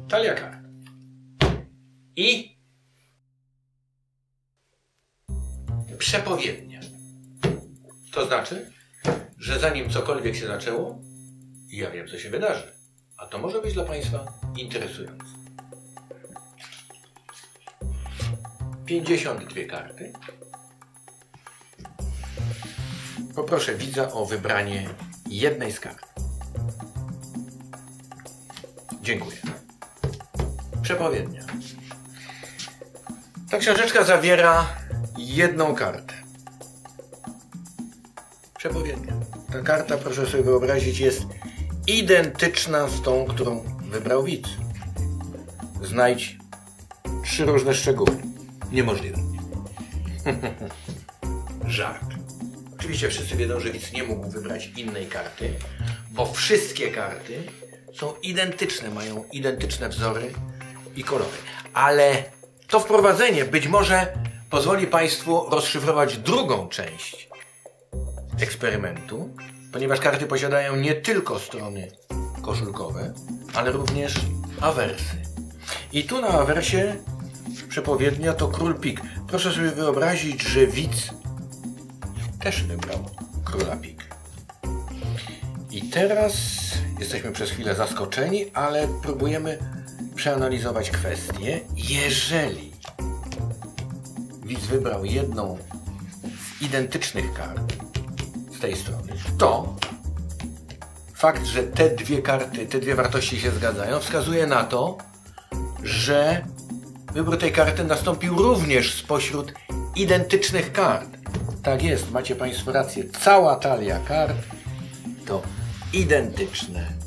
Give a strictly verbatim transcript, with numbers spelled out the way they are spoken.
talia kart. I przepowiednia. To znaczy, że zanim cokolwiek się zaczęło, ja wiem, co się wydarzy. A to może być dla Państwa interesujące. pięćdziesiąt dwie karty. Poproszę widza o wybranie jednej z kart. Dziękuję. Przepowiednia. Ta książeczka zawiera jedną kartę. Przepowiednia. Ta karta, proszę sobie wyobrazić, jest identyczna z tą, którą wybrał widz. Znajdź trzy różne szczegóły. Niemożliwe. Żart. Oczywiście wszyscy wiedzą, że widz nie mógł wybrać innej karty, bo wszystkie karty są identyczne, mają identyczne wzory i kolory. Ale to wprowadzenie być może pozwoli Państwu rozszyfrować drugą część eksperymentu, ponieważ karty posiadają nie tylko strony koszulkowe, ale również awersy. I tu na awersie przepowiednia to król pik. Proszę sobie wyobrazić, że widz też wybrał króla pik. I teraz jesteśmy przez chwilę zaskoczeni, ale próbujemy przeanalizować kwestię. Jeżeli widz wybrał jedną z identycznych kart z tej strony, to fakt, że te dwie karty, te dwie wartości się zgadzają, wskazuje na to, że wybór tej karty nastąpił również spośród identycznych kart. Tak jest, macie Państwo rację. Cała talia kart to identyczne